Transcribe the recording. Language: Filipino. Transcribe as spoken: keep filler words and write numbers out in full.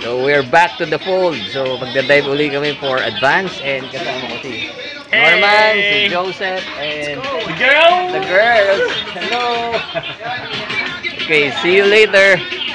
So we're back to the fold. So magda-dive uli kami for advance and kasama ko si Norman, si Joseph, and The girls! the girls. Hello! Okay, see you later.